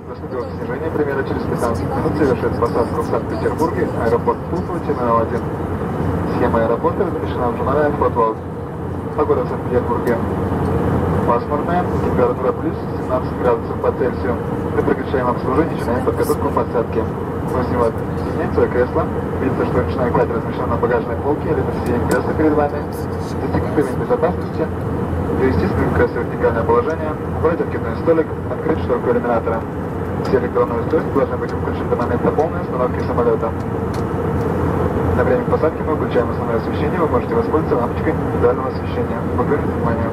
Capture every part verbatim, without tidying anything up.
до ступенек снижения примерно через пятнадцать минут совершит посадку в Санкт-Петербурге, аэропорт Пулково, терминал один. Схема аэропорта размещена в журнале Airflot. Погода в Санкт-Петербурге пасмурная, температура плюс семнадцать градусов по Цельсию. Мы прекращаем обслуживание, начинаем подготовку к посадке. Просим вас снять свое кресло. Видится, что ручная кладь размещена на багажной полке или на сиденье кресла перед вами. Достигнув ремень безопасности, перевести спинку кресла в вертикальное положение, убрать откидной столик, открыть шторку иллюминатора. Все электронные устройства должны быть включены до момента полной остановки самолета. На время посадки мы включаем основное освещение, вы можете воспользоваться лампочкой индивидуального освещения. Благодарю за внимание.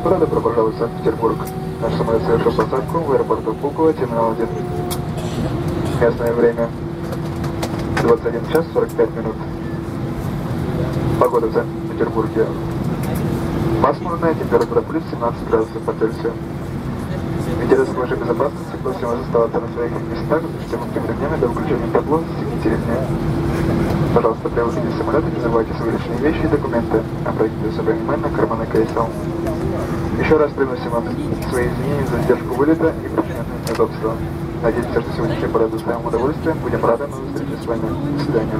господа, добро пожаловать в Санкт-Петербург. Наш самолет совершил посадку в аэропорту Пулково, терминал один. Местное время двадцать один час сорок пять минут. Погода в Санкт-Петербурге пасмурная, температура плюс семнадцать градусов по Цельсию. В интересах вашей безопасности просим вас оставаться на своих местах с темными днями до выключения табло, застегните ремни. Пожалуйста, при выходе из самолета не забывайте свои личные вещи и документы. Обратите особое внимание на карманы кресел. Еще раз приносим вам свои извинения за задержку вылета и причиненные неудобства. Надеемся, что сегодняшний полет доставим удовольствие. Будем рады на встрече с вами. До свидания.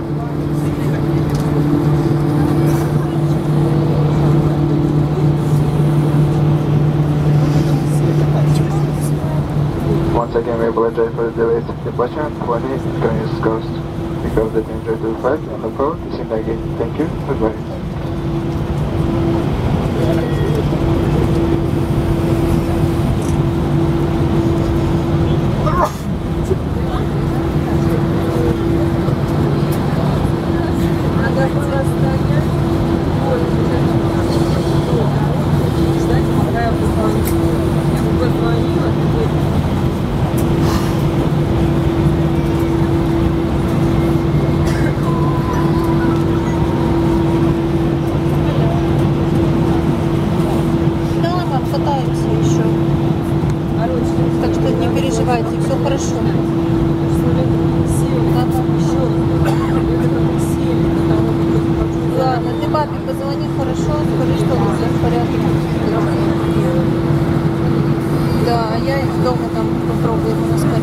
Once again, we apologize for the delayed departure for the East Coast. We hope that you enjoyed the flight and look forward to seeing you again. Thank you. Goodbye. Так что не переживайте, все хорошо. Ладно, ты папе позвони, хорошо, скажи, что у всех в порядке. Да, а я из дома там попробую ему рассказать.